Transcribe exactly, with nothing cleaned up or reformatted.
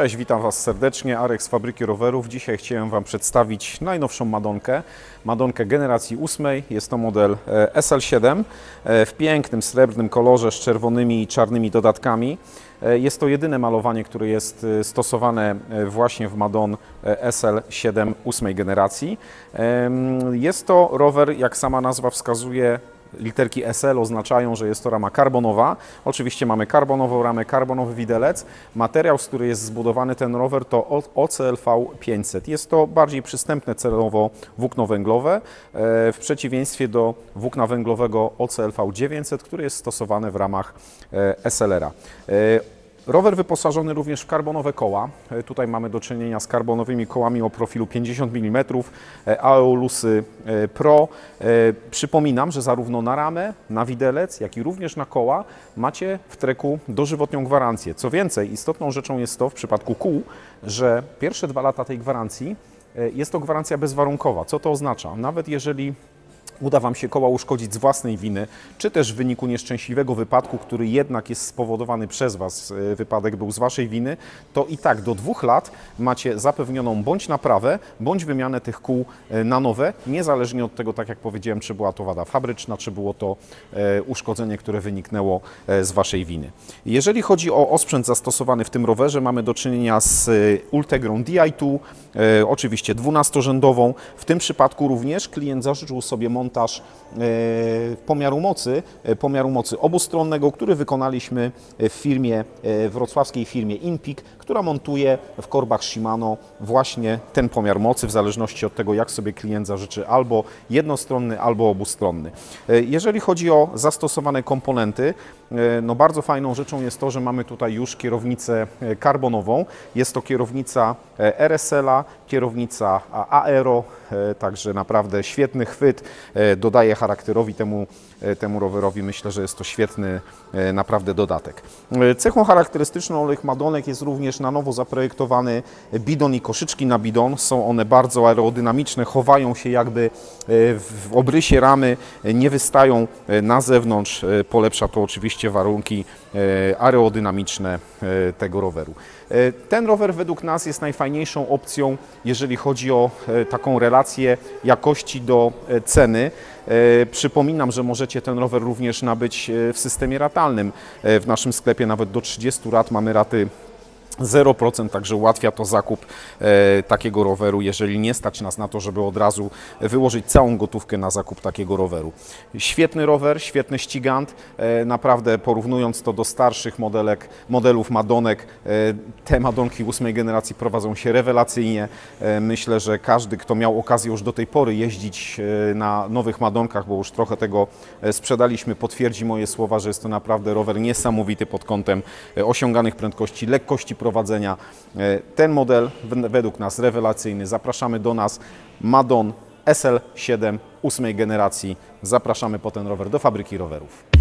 Cześć, witam Was serdecznie, Arek z Fabryki Rowerów. Dzisiaj chciałem Wam przedstawić najnowszą Madonkę, Madonkę generacji ósmej. Jest to model S L siedem w pięknym srebrnym kolorze z czerwonymi i czarnymi dodatkami. Jest to jedyne malowanie, które jest stosowane właśnie w Madon S L siedem ósmej generacji. Jest to rower, jak sama nazwa wskazuje, literki S L oznaczają, że jest to rama karbonowa. Oczywiście mamy karbonową ramę, karbonowy widelec. Materiał, z którego jest zbudowany ten rower, to O C L V pięćset. Jest to bardziej przystępne cenowo włókno węglowe, w przeciwieństwie do włókna węglowego O C L V dziewięćset, który jest stosowany w ramach S L R-a. Rower wyposażony również w karbonowe koła. Tutaj mamy do czynienia z karbonowymi kołami o profilu pięćdziesiąt milimetrów, Aeolusy Pro. Przypominam, że zarówno na ramę, na widelec, jak i również na koła macie w treku dożywotnią gwarancję. Co więcej, istotną rzeczą jest to w przypadku kół, że pierwsze dwa lata tej gwarancji jest to gwarancja bezwarunkowa. Co to oznacza? Nawet jeżeli uda Wam się koła uszkodzić z własnej winy, czy też w wyniku nieszczęśliwego wypadku, który jednak jest spowodowany przez Was, wypadek był z Waszej winy, to i tak do dwóch lat macie zapewnioną bądź naprawę, bądź wymianę tych kół na nowe, niezależnie od tego, tak jak powiedziałem, czy była to wada fabryczna, czy było to uszkodzenie, które wyniknęło z Waszej winy. Jeżeli chodzi o osprzęt zastosowany w tym rowerze, mamy do czynienia z Ultegrą D I dwa, oczywiście dwunastorzędową. W tym przypadku również klient zażyczył sobie montaż pomiaru mocy, pomiaru mocy obustronnego, który wykonaliśmy w firmie, wrocławskiej firmie InPeak, która montuje w korbach Shimano właśnie ten pomiar mocy, w zależności od tego, jak sobie klient zażyczy, albo jednostronny, albo obustronny. Jeżeli chodzi o zastosowane komponenty, no bardzo fajną rzeczą jest to, że mamy tutaj już kierownicę karbonową. Jest to kierownica R S L-a, kierownica Aero, także naprawdę świetny chwyt, dodaje charakterowi temu, temu rowerowi. Myślę, że jest to świetny naprawdę dodatek. Cechą charakterystyczną tych Madonek jest również na nowo zaprojektowany bidon i koszyczki na bidon. Są one bardzo aerodynamiczne, chowają się jakby w obrysie ramy, nie wystają na zewnątrz. Polepsza to oczywiście warunki aerodynamiczne tego roweru. Ten rower według nas jest najfajniejszą opcją, jeżeli chodzi o taką relację jakości do ceny. Przypominam, że możecie ten rower również nabyć w systemie ratalnym. W naszym sklepie nawet do trzydziestu rat mamy raty zero procent, także ułatwia to zakup e, takiego roweru, jeżeli nie stać nas na to, żeby od razu wyłożyć całą gotówkę na zakup takiego roweru. Świetny rower, świetny ścigant, e, naprawdę porównując to do starszych modelek, modelów Madonek, e, te Madonki ósmej generacji prowadzą się rewelacyjnie. E, myślę, że każdy, kto miał okazję już do tej pory jeździć e, na nowych Madonkach, bo już trochę tego sprzedaliśmy, potwierdzi moje słowa, że jest to naprawdę rower niesamowity pod kątem osiąganych prędkości, lekkości prowadzenia. Ten model według nas rewelacyjny. Zapraszamy do nas, Madon S L siedem ósmej generacji. Zapraszamy po ten rower do Fabryki Rowerów.